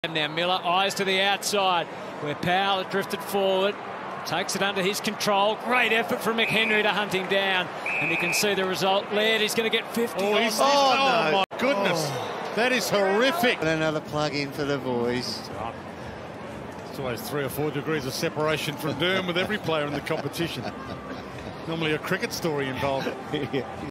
Now Miller, eyes to the outside, where Powell had drifted forward, takes it under his control. Great effort from McHenry to hunt him down, and you can see the result. Laird is going to get 50. Oh, my goodness. That is horrific. And another plug-in for the boys. It's always 3 or 4 degrees of separation from doom with every player in the competition. Normally a cricket story involved.